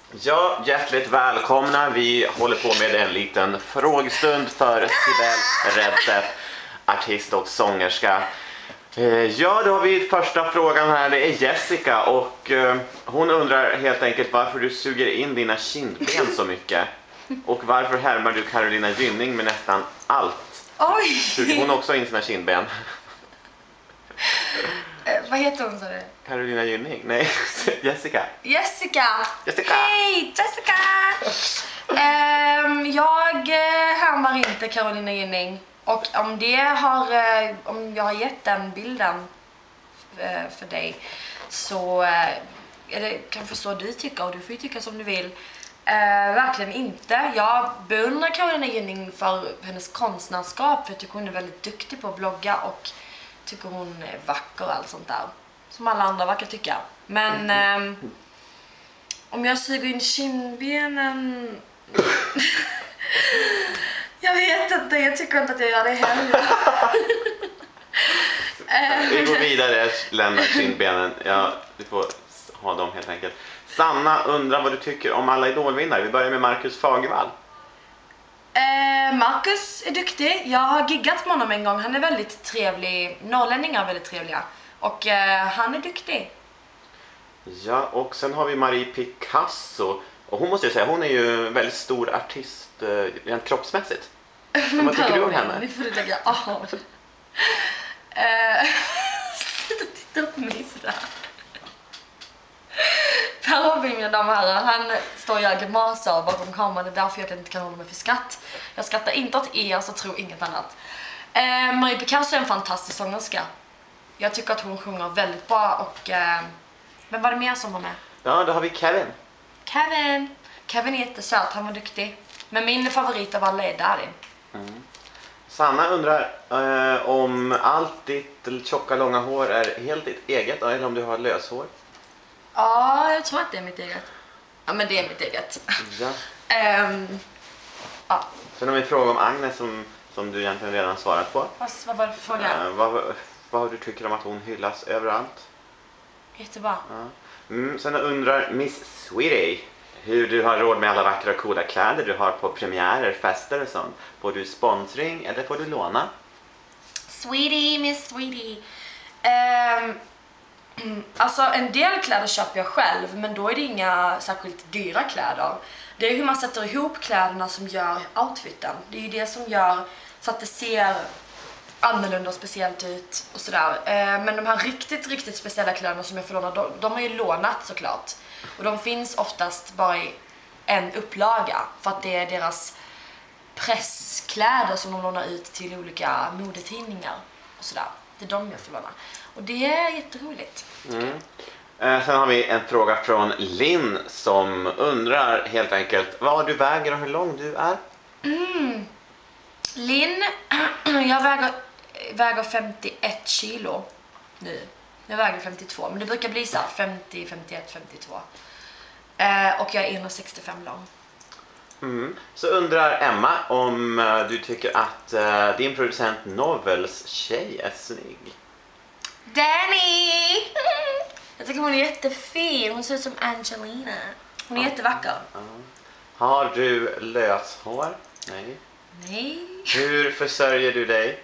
Ja, hjärtligt välkomna. Vi håller på med en liten frågestund för Sibel Redstedt, artist och sångerska. Ja, då har vi första frågan här. Det är Jessica och hon undrar helt enkelt varför du suger in dina kindben så mycket. Och varför härmar du Carolina Gynning med nästan allt? Oj! Suger hon också in sina kindben? Vad heter hon, sa du? Carolina Gynning? Nej, Jessica. Jessica! Jessica! Hej, Jessica! Jag härmar inte Carolina Gynning. Och om jag har gett den bilden för dig så är det kanske så du tycker, och du får ju tycka som du vill. Verkligen inte. Jag beundrar Carolina Gynning för hennes konstnärskap, för jag tycker hon är väldigt duktig på att blogga och tycker hon är vacker och allt sånt där. Som alla andra verkar tycka. Men om jag suger in kindbenen... jag vet inte, jag tycker inte att jag gör det heller. Vi går vidare, lämna kindbenen. Ja, du får ha dem helt enkelt. Sanna undrar vad du tycker om alla idolvinnare. Vi börjar med Marcus Fagervall. Marcus är duktig. Jag har giggat med honom en gång. Han är väldigt trevlig. Norrlänningar är väldigt trevliga. Och han är duktig. Ja, och sen har vi Marie Picasso. Och hon måste jag säga, hon är ju en väldigt stor artist rent kroppsmässigt. Så vad tycker du om henne? Nu får du lägga av. Sluta titta på mig sådär. Per Robin, mina damer och herrar, han står och gör grimaser bakom kameran. Det är därför jag inte kan hålla mig för skratt. Jag skrattar inte åt er, så tror inget annat. Marie Picasso är en fantastisk sångerska. Jag tycker att hon sjunger väldigt bra. Och vem var det mer som var med? Ja, då har vi Kevin. Kevin är jättesöt, han var duktig. Men min favorit av alla är Darin. Sanna undrar om allt ditt tjocka långa hår är helt ditt eget eller om du har löshår. Ja, jag tror att det är mitt eget. Ja, men det är mitt eget. Ja. Ja. Sen har vi en fråga om Agnes som du egentligen redan svarat på. Vad var det för fråga? Vad du tycker om att hon hyllas överallt. Jättebra. Ja. Sen undrar Miss Sweetie hur du har råd med alla vackra och coola kläder du har på premiärer, fester och sånt. Får du sponsring eller får du låna? Sweetie, Miss Sweetie. Alltså en del kläder köper jag själv, men då är det inga särskilt dyra kläder. Det är hur man sätter ihop kläderna som gör outfiten. Det är ju det som gör så att det ser annorlunda och speciellt ut och sådär. Men de här riktigt speciella kläderna som jag får låna, de har ju lånat såklart. Och de finns oftast bara i en upplaga, för att det är deras presskläder som de lånar ut till olika modetidningar och sådär. Det är de jag får låna. Och det är jätteroligt. Sen har vi en fråga från Linn som undrar helt enkelt vad du väger och hur lång du är. Linn, jag väger 51 kilo nu. Jag väger 52, men det brukar bli så här 50, 51, 52. Och jag är 1,65 lång. Så undrar Emma om du tycker att din producent Novels tjej är snygg. Danny! Jag tycker hon är jättefin. Hon ser ut som Angelina. Hon är jättevacker. Har du löshår? Nej. Nej. Hur försörjer du dig?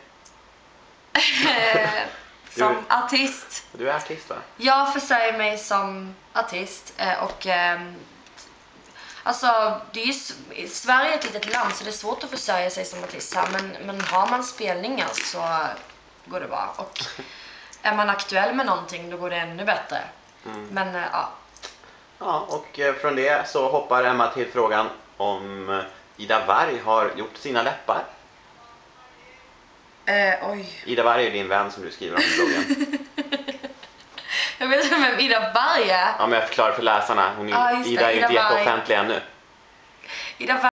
Som artist. Du är artist, va? Jag försörjer mig som artist. Och alltså, Sverige är ett litet land, så det är svårt att försörja sig som artist här. Men har man spelningar så går det bra. Och är man aktuell med någonting, då går det ännu bättre. Men ja. Ja, och från det så hoppar Emma till frågan om Ida Warg har gjort sina läppar. Oj. Ida Warg är din vän som du skriver om i bloggen. Jag vet inte vem Ida Warg är. Ja, men jag förklarar för läsarna. Ida är ju inte jätteoffentlig ännu. Ida Warg